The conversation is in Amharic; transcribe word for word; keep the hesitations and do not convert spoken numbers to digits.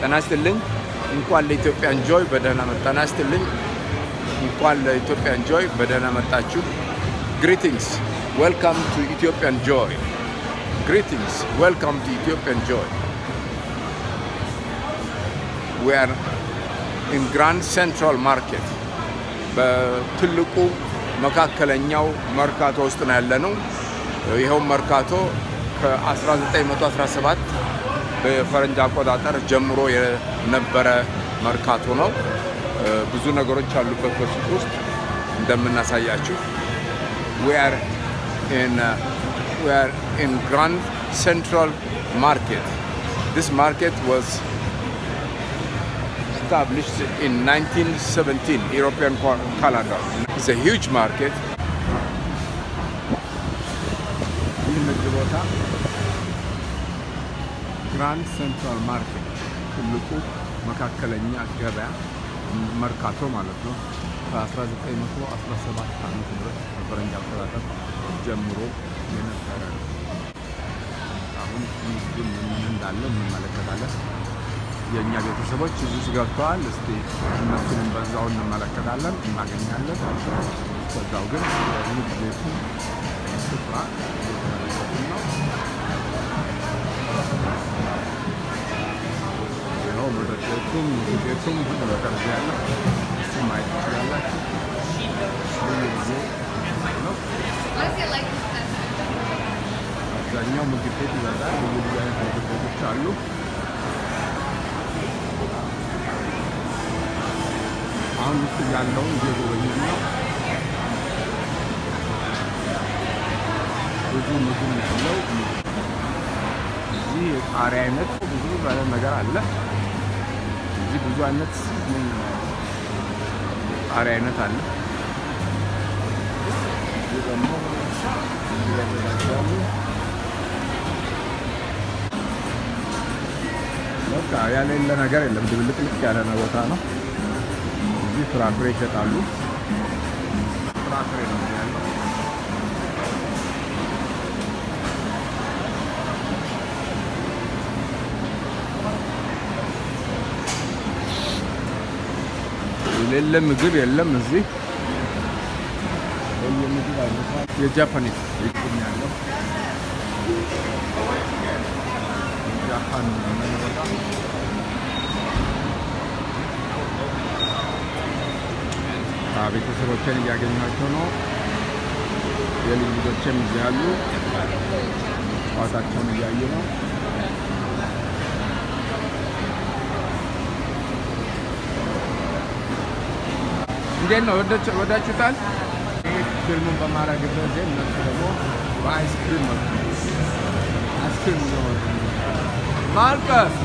ተናስተልኝ እንኳን ለኢትዮጵያ እንጆይ በደህና መጣናስተልኝ እንኳን ለኢትዮጵያ እንጆይ በደህና መጣችሁ greetings welcome to Ethiopian joy greetings welcome to Ethiopian joy we are in Grand Central Market በትልቁ መካከለኛው መርካቶ ውስጥ ነው ያለነው ይሄው መርካቶ ከ1917 በፈረንጅ አቆጣጠር ጀምሮ የነበረ መርካቶ ነው ብዙ ነገሮች አሉበት በሱቅ ውስጥ እንደምናሳያችሁ we are in uh, we are in Grand Central Market this market was established in nineteen seventeen European calendar it's a huge market Grand Central Market ትልቁ መካከለኛ ገበያ መርካቶ ማለት ነው ከ1917 ዓመት ድረስ በፈረንጅ አቆጣጠር ጀምሮ የነበረ አሁን ምን ምን እንዳለ እንመለከታለን የኛ ቤተሰቦች እዚህ ገብተዋል እስቲ እነሱን በዛው እንመለከታለን እናገኛለን ከዛው ግን ንግድ ቤቱ ስፍራ ነው ነው መረጃዎችን ቤቱም ሁሉ ነገር ያለ ማየት ይችላላችሁ አብዛኛው ምግብ ቤት ይበዛል ብዙ ብዙ አይነት ምግብ ቤቶች አሉ አሁን ውስጥ ያለውን እየጎበኘን ነው ብዙ ምግብ ያለው እዚህ የቃሪያ አይነት ብዙ ባለ ነገር አለ እዚህ ብዙ አይነት ቃሪያ አይነት አለ እዚህ ደግሞ ያዘጋጃሉ በቃ ያለ ነገር የለም ድብልቅልቅ ያለ ቦታ ነው እዚህ ፍራፍሬ ይሸጣሉ ፍራፍሬ ነው ያለው የለም ምግብ የለም እዚህ የምግብ አይነት የጃፓኒስ ይገኛሉ ጃፓን ነው ቤተሰቦችን እያገኘኋቸው ነው የልጅ ልጆችም እዚህ ያሉ ጨዋታቸውን እያዩ ነው እንዴት ነው ወዳችሁታል ፊልሙን በማድረግበት ጊዜ እነሱ ደግሞ በአይስክሪም ነው አይስክሪም ነው ማርከስ